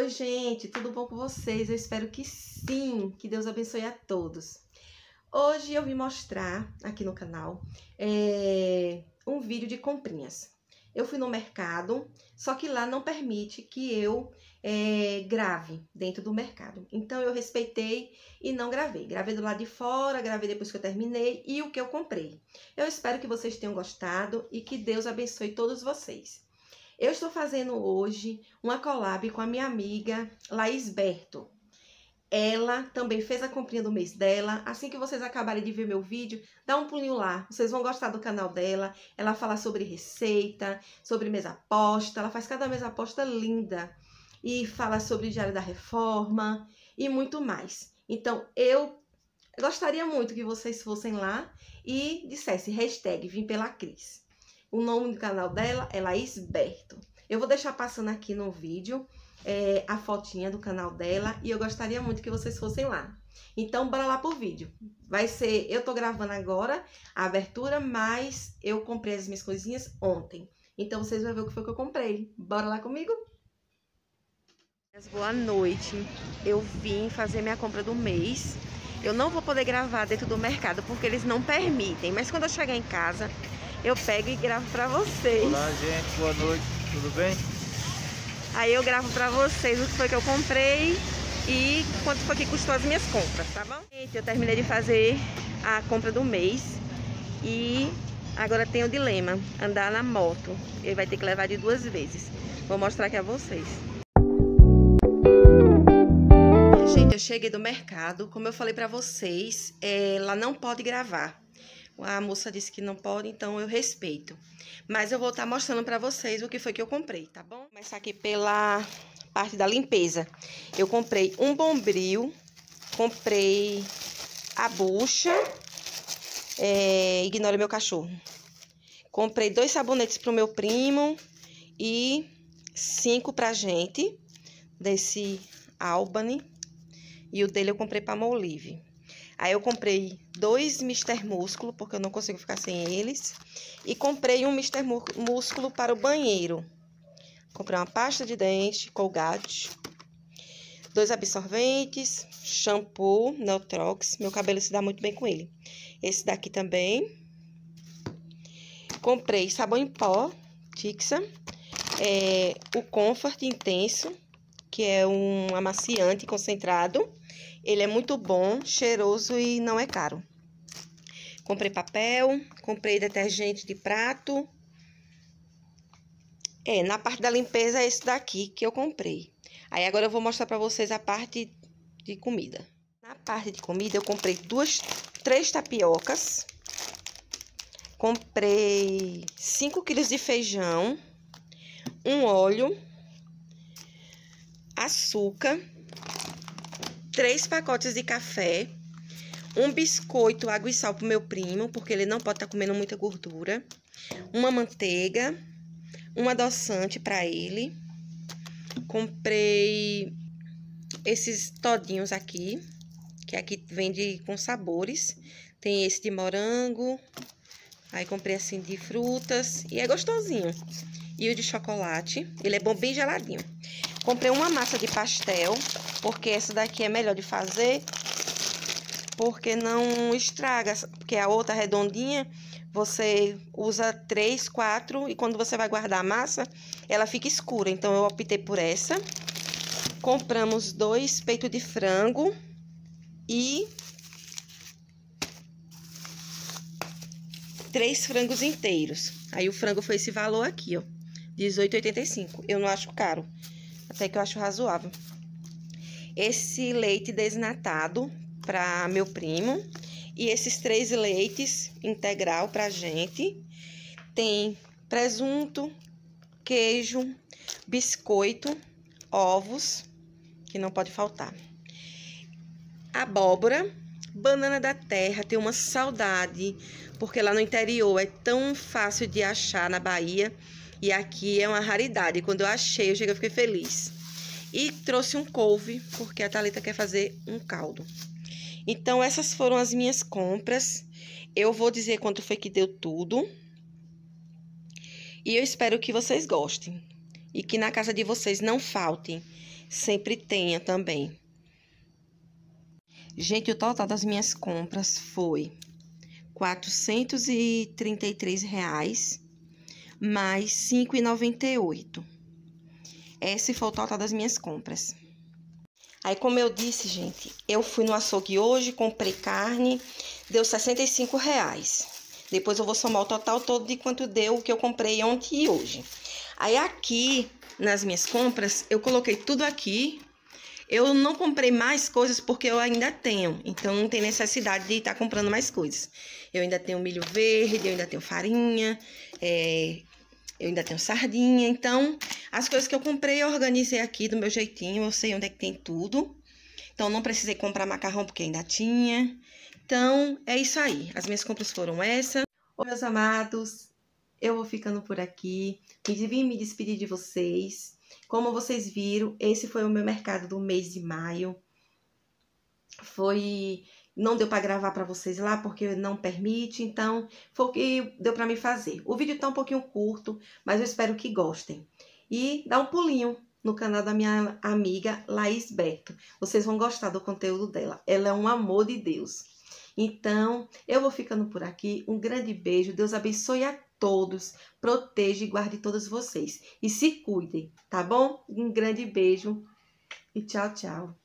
Oi, gente, tudo bom com vocês? Eu espero que sim, que Deus abençoe a todos. Hoje eu vim mostrar aqui no canal um vídeo de comprinhas. Eu fui no mercado, só que lá não permite que eu grave dentro do mercado. Então eu respeitei e não gravei. Gravei do lado de fora, gravei depois que eu terminei e o que eu comprei. Eu espero que vocês tenham gostado e que Deus abençoe todos vocês. Eu estou fazendo hoje uma collab com a minha amiga Laís Berto. Ela também fez a comprinha do mês dela. Assim que vocês acabarem de ver meu vídeo, dá um pulinho lá. Vocês vão gostar do canal dela. Ela fala sobre receita, sobre mesa aposta. Ela faz cada mesa aposta linda. E fala sobre o Diário da Reforma e muito mais. Então, eu gostaria muito que vocês fossem lá e dissessem hashtag Vim pela Cris. O nome do canal dela é Laís Berto. Eu vou deixar passando aqui no vídeo a fotinha do canal dela e eu gostaria muito que vocês fossem lá. Então, bora lá pro vídeo. Vai ser, eu tô gravando agora a abertura, mas eu comprei as minhas coisinhas ontem. Então, vocês vão ver o que foi que eu comprei. Bora lá comigo? Boa noite. Eu vim fazer minha compra do mês. Eu não vou poder gravar dentro do mercado porque eles não permitem, mas quando eu chegar em casa, eu pego e gravo pra vocês. Olá, gente, boa noite, tudo bem? Aí eu gravo pra vocês o que foi que eu comprei e quanto foi que custou as minhas compras, tá bom? Gente, eu terminei de fazer a compra do mês e agora tem o dilema, andar na moto. Ele vai ter que levar de 2 vezes. Vou mostrar aqui a vocês. Gente, eu cheguei do mercado, como eu falei pra vocês, ela não pode gravar. A moça disse que não pode, então eu respeito. Mas eu vou estar mostrando pra vocês o que foi que eu comprei, tá bom? Vou começar aqui pela parte da limpeza. Eu comprei um bombril, comprei a bucha, ignora meu cachorro. Comprei 2 sabonetes pro meu primo e 5 pra gente, desse Albany. E o dele eu comprei pra Molive. Aí eu comprei 2 Mister Músculo, porque eu não consigo ficar sem eles. E comprei um Mister Músculo para o banheiro. Comprei uma pasta de dente, Colgate. 2 absorventes, shampoo, Neutrox. Meu cabelo se dá muito bem com ele. Esse daqui também. Comprei sabão em pó, Tixa. O Comfort Intenso, que é um amaciante concentrado. Ele é muito bom, cheiroso e não é caro. Comprei papel, comprei detergente de prato. Na parte da limpeza é esse daqui que eu comprei. Aí agora eu vou mostrar pra vocês a parte de comida. Na parte de comida eu comprei 3 tapiocas. Comprei 5 quilos de feijão, um óleo, açúcar, 3 pacotes de café, um biscoito, água e sal pro meu primo, porque ele não pode estar comendo muita gordura, uma manteiga, um adoçante para ele. Comprei esses todinhos aqui, que aqui vende com sabores. Tem esse de morango, aí comprei assim de frutas e é gostosinho. E o de chocolate, ele é bom bem geladinho. Comprei uma massa de pastel, porque essa daqui é melhor de fazer, porque não estraga, porque a outra redondinha, você usa 3, 4 e quando você vai guardar a massa, ela fica escura, então eu optei por essa. Compramos 2 peitos de frango e 3 frangos inteiros. Aí o frango foi esse valor aqui, ó, R$18,85. Eu não acho caro. Até que eu acho razoável. Esse leite desnatado para meu primo. E esses 3 leites integral pra gente. Tem presunto, queijo, biscoito, ovos, que não pode faltar. Abóbora, banana da terra, tenho uma saudade, porque lá no interior é tão fácil de achar na Bahia. E aqui é uma raridade. Quando eu achei, eu fiquei feliz. E trouxe um couve, porque a Thalita quer fazer um caldo. Então, essas foram as minhas compras. Eu vou dizer quanto foi que deu tudo. E eu espero que vocês gostem. E que na casa de vocês não faltem sempre tenha também. Gente, o total das minhas compras foi R$ 433,00 mais R$ 5,98. Esse foi o total das minhas compras. Aí, como eu disse, gente, eu fui no açougue hoje, comprei carne, deu R$ 65,00. Depois eu vou somar o total todo de quanto deu o que eu comprei ontem e hoje. Aí, aqui, nas minhas compras, eu coloquei tudo aqui. Eu não comprei mais coisas porque eu ainda tenho. Então, não tem necessidade de estar comprando mais coisas. Eu ainda tenho milho verde, eu ainda tenho farinha, eu ainda tenho sardinha. Então, as coisas que eu comprei, eu organizei aqui do meu jeitinho. Eu sei onde é que tem tudo. Então, não precisei comprar macarrão porque ainda tinha. Então, é isso aí. As minhas compras foram essas. Ô, meus amados, eu vou ficando por aqui. Vim me despedir de vocês. Como vocês viram, esse foi o meu mercado do mês de maio. Não deu para gravar para vocês lá porque não permite, então foi o que deu para me fazer. O vídeo tá um pouquinho curto, mas eu espero que gostem. E dá um pulinho no canal da minha amiga Laís Berto. Vocês vão gostar do conteúdo dela. Ela é um amor de Deus. Então, eu vou ficando por aqui. Um grande beijo. Deus abençoe a todos. Proteja e guarde todos vocês. E se cuidem, tá bom? Um grande beijo e tchau, tchau.